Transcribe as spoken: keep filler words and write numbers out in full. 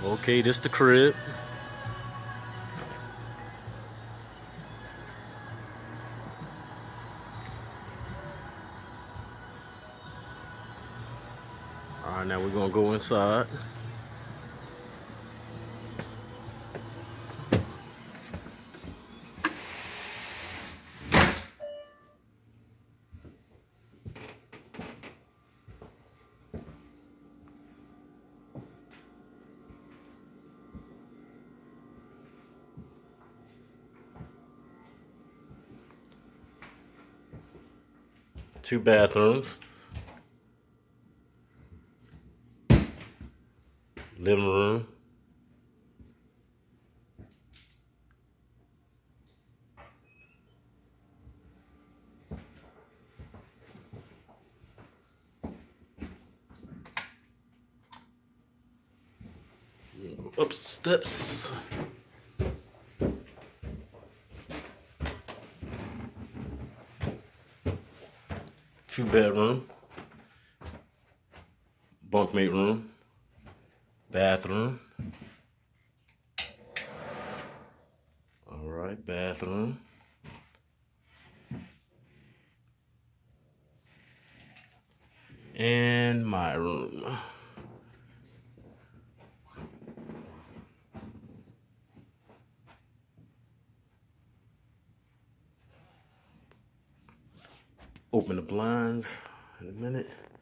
Okay, this the crib. All right, now we're gonna go inside. Two bathrooms. Living room. Up steps. Two bedroom. Bunkmate room. Bathroom. All right, bathroom. And my room. Open the blinds in a minute.